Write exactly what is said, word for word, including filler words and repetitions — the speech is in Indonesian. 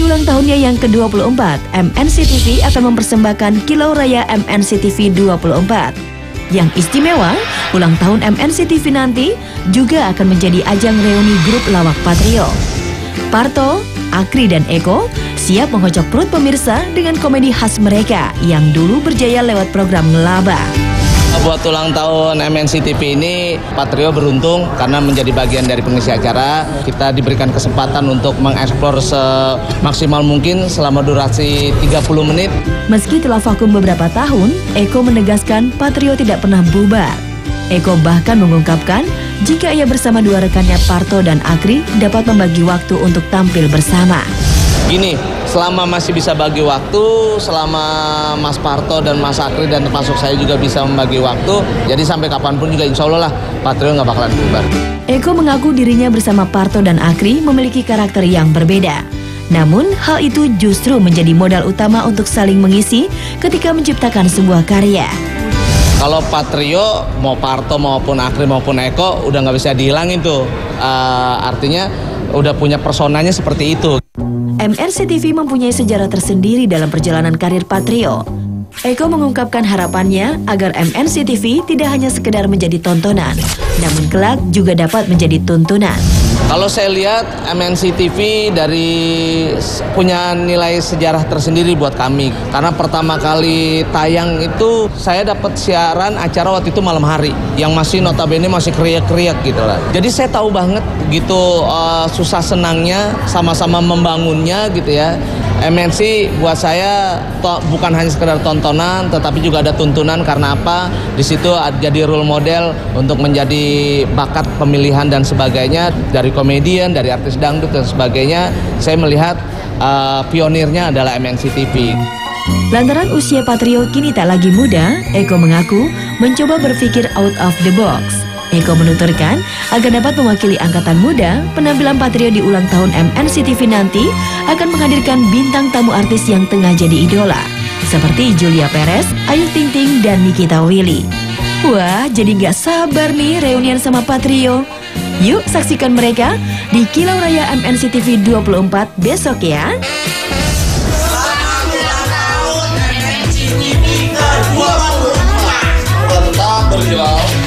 ulang tahunnya yang ke dua puluh empat, M N C T V akan mempersembahkan Kilau Raya M N C T V dua puluh empat. Yang istimewa, ulang tahun M N C T V nanti juga akan menjadi ajang reuni grup lawak Patrio. Parto, Akri, dan Eko siap mengocok perut pemirsa dengan komedi khas mereka yang dulu berjaya lewat program Ngelaba. Buat ulang tahun M N C T V ini, Patrio beruntung karena menjadi bagian dari pengisi acara. Kita diberikan kesempatan untuk mengeksplor semaksimal mungkin selama durasi tiga puluh menit. Meski telah vakum beberapa tahun, Eko menegaskan Patrio tidak pernah bubar. Eko bahkan mengungkapkan jika ia bersama dua rekannya Parto dan Akri dapat membagi waktu untuk tampil bersama. Gini, selama masih bisa bagi waktu, selama Mas Parto dan Mas Akri dan termasuk saya juga bisa membagi waktu, jadi sampai kapanpun juga insya Allah lah Patrio nggak bakalan bubar. Eko mengaku dirinya bersama Parto dan Akri memiliki karakter yang berbeda. Namun, hal itu justru menjadi modal utama untuk saling mengisi ketika menciptakan sebuah karya. Kalau Patrio, mau Parto maupun Akri maupun Eko, udah nggak bisa dihilangin tuh. Uh, artinya udah punya personanya seperti itu. M N C T V mempunyai sejarah tersendiri dalam perjalanan karir Patrio. Eko mengungkapkan harapannya agar M N C T V tidak hanya sekedar menjadi tontonan, namun kelak juga dapat menjadi tuntunan. Kalau saya lihat M N C T V dari punya nilai sejarah tersendiri buat kami. Karena pertama kali tayang itu saya dapat siaran acara waktu itu malam hari yang masih notabene masih kriak-kriak gitu lah. Jadi saya tahu banget gitu uh, susah senangnya sama-sama membangunnya gitu ya. M N C buat saya to, bukan hanya sekedar tontonan, tetapi juga ada tuntunan. Karena apa? Di situ jadi role model untuk menjadi bakat pemilihan dan sebagainya dari komedian, dari artis dangdut dan sebagainya. Saya melihat uh, pionirnya adalah M N C T V. Lantaran usia Patrio kini tak lagi muda, Eko mengaku mencoba berpikir out of the box. Eko menuturkan agar dapat mewakili angkatan muda, penampilan Patrio di ulang tahun M N C T V nanti akan menghadirkan bintang tamu artis yang tengah jadi idola, seperti Julia Perez, Ayu Ting Ting, dan Nikita Willy. Wah, jadi nggak sabar nih reunian sama Patrio. Yuk saksikan mereka di Kilau Raya M N C T V dua puluh empat besok ya. Selamat ulang tahun M N C T V ke dua puluh empat. Tetap berkilau.